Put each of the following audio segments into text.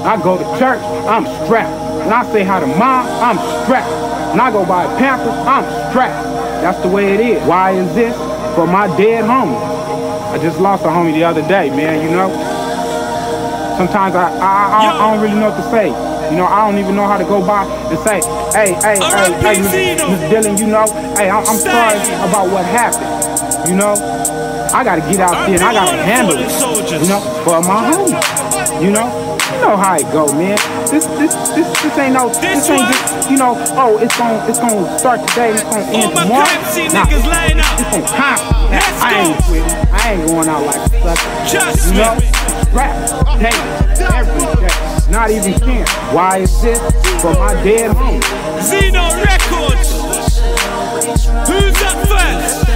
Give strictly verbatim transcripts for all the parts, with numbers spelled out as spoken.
I go to church, I'm strapped. When I say hi to mom, I'm strapped. When I go buy Pampers, I'm strapped. That's the way it is. Why is this? For my dead homie. I just lost a homie the other day, man, you know? Sometimes I, I, I, I don't really know what to say. You know, I don't even know how to go by and say, hey, hey, hey, hey, Miss Dylan, you know, hey, I'm, I'm sorry about what happened. You know, I gotta get out there and I gotta handle it. You know, for my homie. You know, you know how it go, man. This, this, this, this ain't no, this ain't just, you know, oh, it's gonna, it's gonna start today, it's gonna end tomorrow. Nah, it's, it's gonna time. I ain't quitting. I ain't going out like a sucker. You know, rap, day, every day. Not even can. Why is this? For my dead home. Zino Records. Who's up first?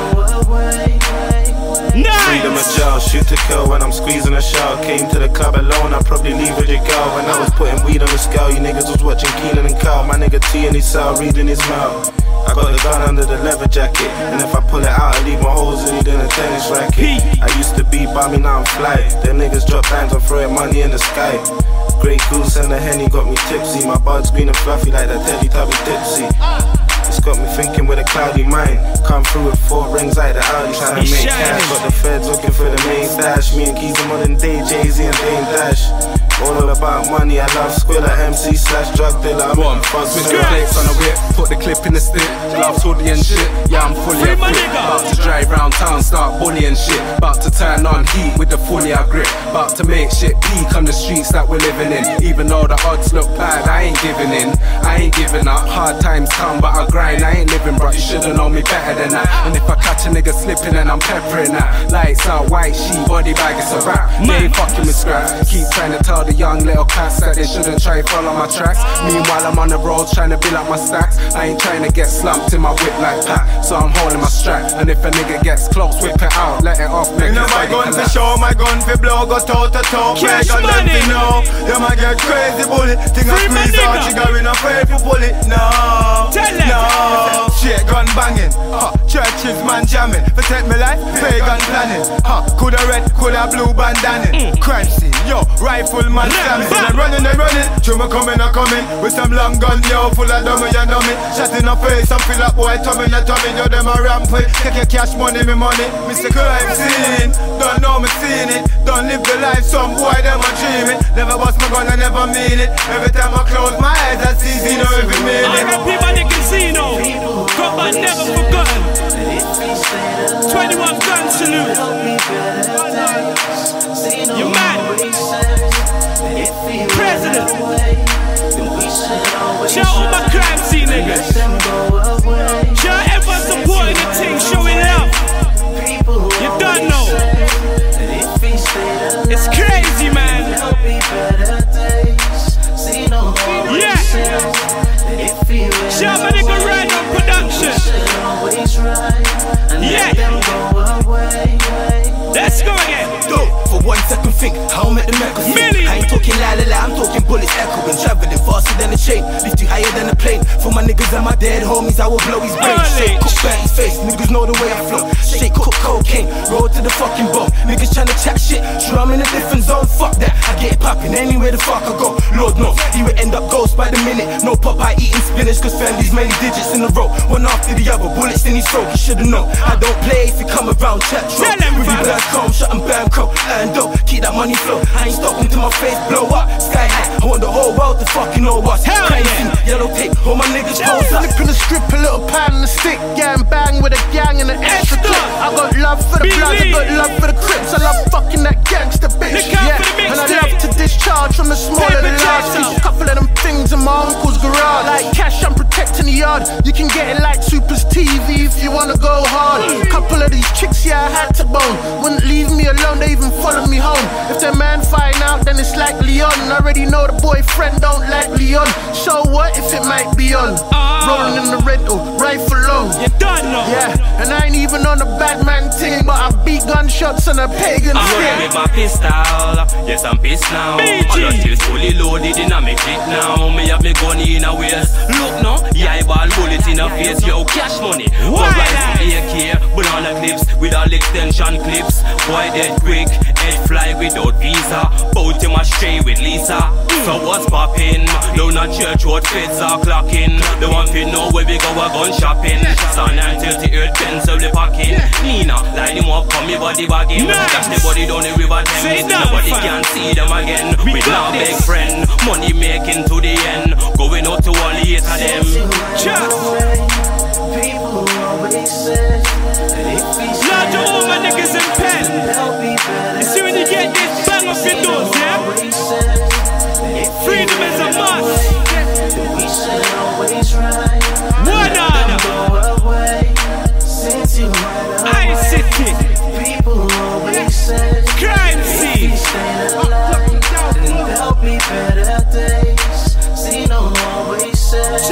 Nice. Freedom of jail, shoot to kill when I'm squeezing a shell. Came to the club alone, I'd probably leave with your girl. When I was putting weed on the scale, you niggas was watching Keenan and Carl. My nigga T in his cell, reading his mouth. I got the gun under the leather jacket, and if I pull it out, I leave my holes in it in a tennis racket. I used to be by me, now I'm fly. Them niggas drop bands, I'm throwing money in the sky. Grey Goose and the Henny got me tipsy. My buds green and fluffy like that Teletubby Dipsy. It's got me thinking with a cloudy mind. Come through with four rings like the Audi, trying to make cash. Got the feds looking for the main stash. Me and Keys are modern day Jay-Z and Dame Dash. All about money, I love Squilla, M C slash drug dealer. I'm Switch the plates on the whip, put the clip in the stick. Love hoodie and shit, yeah I'm fully equipped. About to drive round town, start bullying shit. About to turn on heat with the fully I grip. About to make shit peak on the streets that we're living in. Even though the odds look bad, I ain't giving in. I ain't giving up, hard times come but I grind. I ain't living bro, you should've known me better than that. And if I catch a nigga slipping then I'm peppering that. Lights out, white sheet, body bag, it's a wrap. They ain't fucking with scraps. Keep trying to tell the young little cats that they shouldn't try to follow my tracks. Meanwhile I'm on the road trying to build up my stacks. I ain't trying to get slumped in my whip like that. So I'm holding my strap. And if a nigga gets close, whip it out, let it off, make it. You know my gun for show, my gun for blow, go toe to toe. Cash gun money. them to know. You might get crazy bullet. Think I squeeze out, she got in a afraid for bullet. No, Tell them. no. Shit gun banging, huh. Churches man jamming. Protect me life, pagan planning, huh. Coulda red, coulda blue bandana. mm. Crime scene, yo, rifle man slamming. They running, they running, through me coming, I coming. With some long gun, yo, full of dummy, you know me. Shot in the face, I'm fill up boy, tummy, the tummy. Yo, them a rampant, take your cash money, me money. Mister Crime scene, don't know me seeing it. Don't live the life, some boy, them a dreaming. Never bust my gun, I never mean it. Every time I close my eyes, I see Zino every minute. I rap my nigga Zino, come but never forgotten. twenty-one gun salute. You man, President. Shout out my crime scene niggas. Shout out everyone supporting the team, showing love. You don't know. It's crazy, man. Yeah. Shout out my nigga Rhino Production. Yeah. Let's go again. Go for one second, think how I make the mecha sing. I ain't talking la la la, I'm talking bullets echoing, traveling faster than a train, lift you higher than a plane. For my niggas and my dead homies, I will blow his brain. Shake, cook, burn his face, niggas know the way I flow. Shake, cook, cocaine, roll to the fucking bone. Niggas tryna chat shit, sure I'm in a different zone. Fuck that, I get it popping anywhere the fuck I go. Lord knows, he would end up ghost by the minute. No Popeye eating spinach, cause family's many digits in a row. One after the other, bullets in his throat, he should've known. I don't play if you come around chat troll. With your blood calm, shut and bam crow. And dope, keep that money flow. I ain't stopping till my face blow up. Sky high, I want the whole world to fucking know us. Crimescene, yellow tape, all my niggas pose up. Flipping the strip, a little pan and a stick. Yeah, and bang with a gang and an extra clip. I got love for the bloods, I got love for the crips. I love fucking that gangster bitch. Yeah, and I love to discharge from the smaller than large. Keep a couple of them things in my uncle's garage. Like cash, I'm protecting the yard. You can get it like Super's T V if you wanna go hard. Couple of these chicks, yeah, I had to bone. Wouldn't leave me alone, they even follow me home. If their man find out, then it's like Leon. I already know the boyfriend don't like Leon. So what if it might be on? Rolling in the rental, rifle long. You done know. Yeah, and I ain't even on a bad man thing, but I beat gunshots on a pagan I'm thing. with my pistol, yes I'm pissed now. All the skills fully loaded in a me clip now. Me have me gun in a waist. Look now, yeah, ball bullet in a face. Yo, cash money. One rise in A K, banana clips with all extension clips. Boy dead quick, head fly without visa. Bout him a stray with Lisa. So what's poppin'? Down a church road, feds are clocking. The one fit know where we go a gun shopping. Sun until the earth pencil we packing. Nina, line him up, come me body bagging. Dash the body down the river Thames. Nobody can see them again. We now big friend, money making to the end. Going out to all the eight of them. People always say Lord, to all my niggas in pen. You see when you get this bang up your doors, yeah? Freedom is a must. One on. I city. Crime scene. There'll be better days. Zino always says,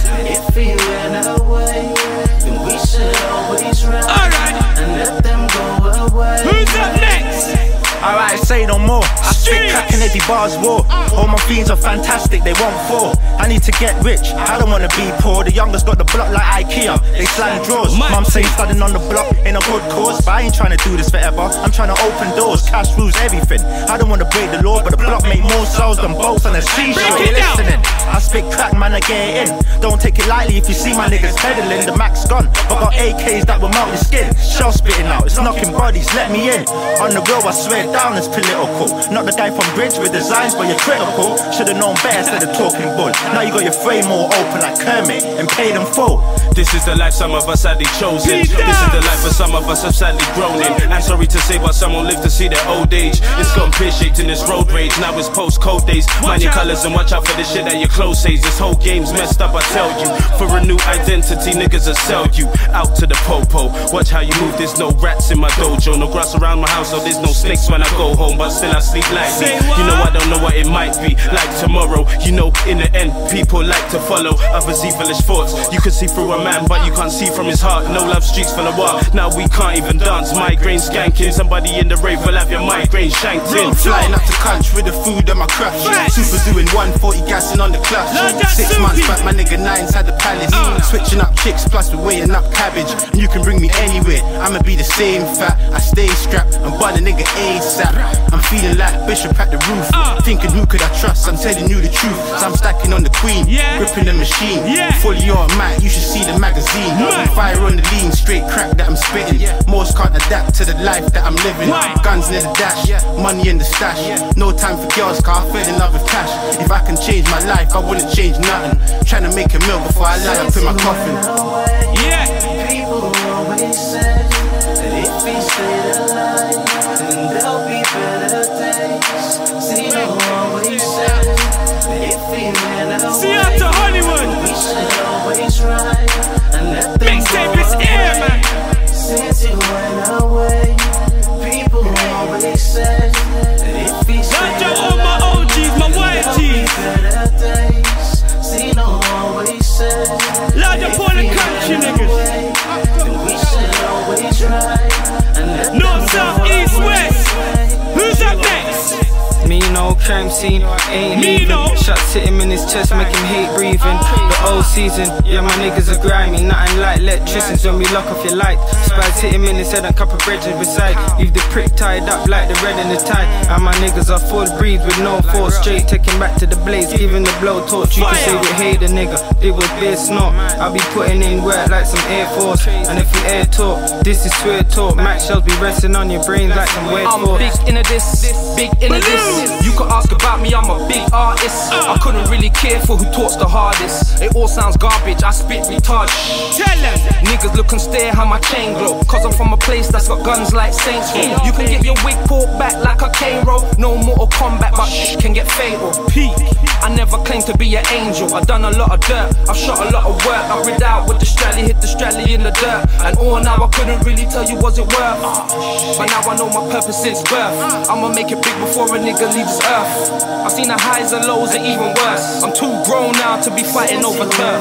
if he ran away, then we should always run. Alright. And let them go away. Who's up next? Alright, say no more. I spit cracking every bar's war. All my fiends are fantastic, they won't fall. I need to get rich, I don't wanna be poor. The youngest got the block like IKEA, they slang drawers. Mum say studying on the block in a good cause, but I ain't trying to do this forever. I'm trying to open doors, cash rules everything. I don't wanna break the law, but the block make more souls than boats on a seashore. Listening, I spit crack, man, I get it in. Don't take it lightly if you see my niggas peddling. The max gone, but got A Ks that will melt your skin. Shell spitting out, it's knocking bodies, let me in. On the road, I swear down is political. Not the guy from Bridge with designs, but you're critical. Should've known better instead of talking bull. Now you got your frame all open like Kermit and paid in full. This is the life some of us sadly chosen. This is the life for some of us have sadly grown in. I'm sorry to say, but some won't live to see their old age. It's gotten pear-shaped in this road rage. Now it's post-code days. Mind your colors and watch out for the shit that your clothes says. This whole game's messed up, I tell you. For a new identity, niggas will sell you out to the popo. Watch how you move, there's no rats in my dojo. No grass around my house, so there's no snakes when I go home. But still I sleep lightly. You know I don't know what it might be like tomorrow. You know in the end, people like to follow others' evilish thoughts. You can see through a man, but you can't see from his heart. No love streets full of war. Now we can't even dance. Migraine skanking. Somebody in the rave will have your migraine shanked in. Flying up to country with the food on my crush. Super doing one forty gassing on the clutch. Six months back, my nigga nines had the palace. Switching up chicks plus the weighing up cabbage. And you can bring me anywhere, I'ma be the same fat. I stay strapped and buy the nigga ASAP. I'm feeling like Bishop at the roof. Thinking who could I trust? I'm telling you the truth. So I'm stacking on the queen, gripping the machine. Fully on mic, you should see the magazine. Fire on the lean, straight crack that I'm spitting. Most can't adapt to the life that I'm living. Guns near the dash, money in the stash. No time for girls, car fell in love with cash. If I can change my life, I wouldn't change nothing. Trying to make a meal before I lie up in my coffin. Yeah. People always say that if we stay alive, then there'll be better days. Zino always said that if we ran away, see out to Hollywood. We should always ride and let them mixtape is air, man. Since you went away, people always said that if we stay alive, all my O Gs, my Y Gs. better days. Zino always said, Lord, the poor country niggas. we should always ride and let North, south, east, west. Who's up next? Me no crime scene, ain't Me leaving. no. Shots hit him in his chest, make him hate breathing. The old season, yeah, my niggas are grimy. Nothing like electricians when we lock off your light. Spies hit him in his head and cup of brethren beside. Leave the prick tied up like the red in the tie. And my niggas are full breed with no force. Straight taking back to the blaze, giving the blow torch. You can say we hate a nigga, it was beer snort. I'll be putting in work like some Air Force. And if we air talk, this is swear talk. Max shells be resting on your brains like some weird I'm big into this, big into this. You can ask about me, I'm a big artist. I couldn't really care for who talks the hardest. It all sounds garbage, I spit retard. Tell them. Niggas look and stare how my chain glow. Cause I'm from a place that's got guns like Saints Row. You can get your wig pulled back like a K-Row. No Mortal Kombat, but shit can get fatal. Peak. I never claimed to be an angel. I've done a lot of dirt, I've shot a lot of work. I rid out with the strally, hit the strally in the dirt. And all now I couldn't really tell you was it worth. But now I know my purpose since birth. I'ma make it big before a nigga leaves this earth. I've seen the highs and lows and even worse. I'm too grown now to be fighting over turf.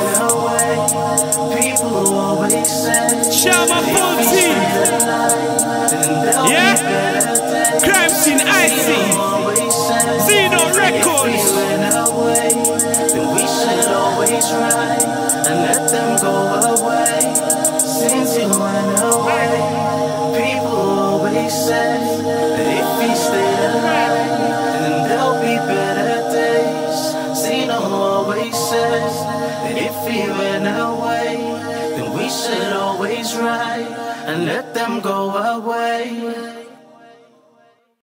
People always say, shout my full team. Yeah? Crimescene I C. Zino Records. Then we should always ride and let them go away. Since you went away, people always say that if we stay alive, then there'll be better days. And if he ran away, then we should always ride and let them go away.